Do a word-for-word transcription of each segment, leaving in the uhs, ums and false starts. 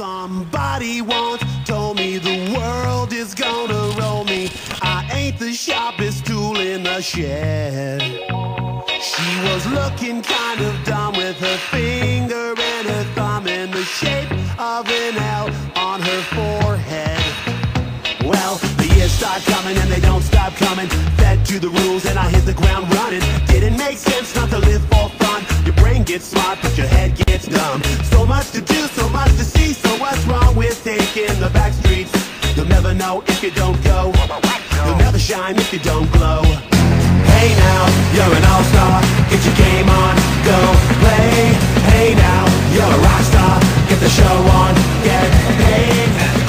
Somebody once told me the world is gonna roll me. I ain't the sharpest tool in the shed. She was looking kind of dumb with her finger and her thumb in the shape of an L on her forehead. Well, the years start coming and they don't stop coming. Fed to the rules and I hit the ground running. Didn't make sense not to live for fun. Your brain gets smart but your head gets dumb. So much to do, so much to see. So what's wrong with taking the back streets? You'll never know if you don't go. You'll never shine if you don't glow. Hey now, you're an all-star. Get your game on, go play. Hey now, you're a rock star. Get the show on, get paid.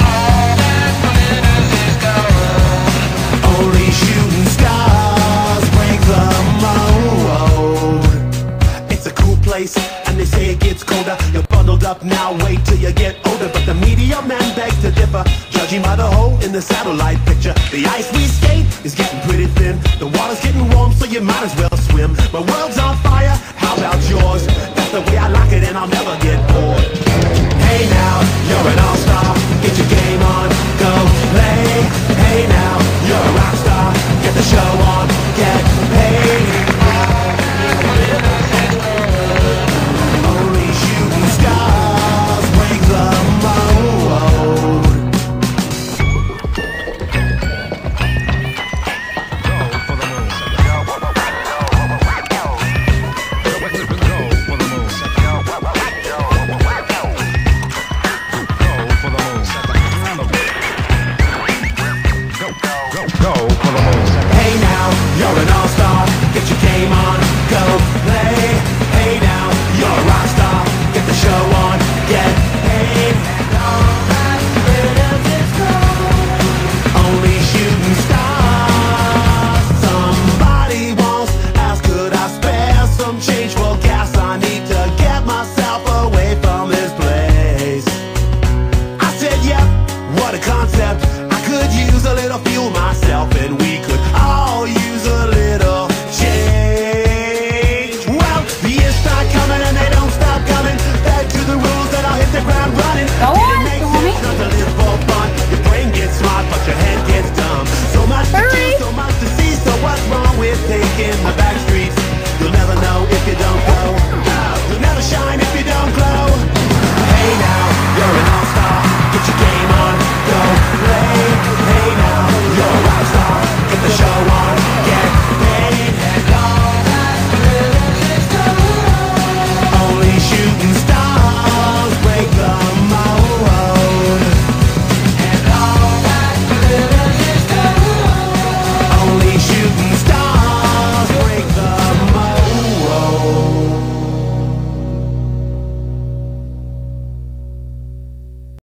Only shooting stars break the mold. It's a cool place, and they say it gets colder. You're bundled up now, wait till you get older. But the media man begs to differ, judging by the hole in the satellite picture. The ice we skate is getting pretty thin. The water's getting warm, so you might as well swim. My world's on fire, how about yours? That's the way I like it, and I'll never get bored. Hey now, you're an all-star. Get your game on, go play. Hey now, you're a rock star. Get the show on, get paid. Only shooting stars break the mold. Hey now, you're an all-star. Get your game on, go play. Hey now, you're a rock star. Get the show on, get paid. And all that glitters is gold. Only shooting stars. Somebody once asked, could I spare some change for gas? I need to get myself away from this place. I said, yep, what a concept. I could use a little fuel myself, and we could all use a little change. Well, the years start coming and they don't stop coming. Back to the rules and I'll hit the ground running. Go on.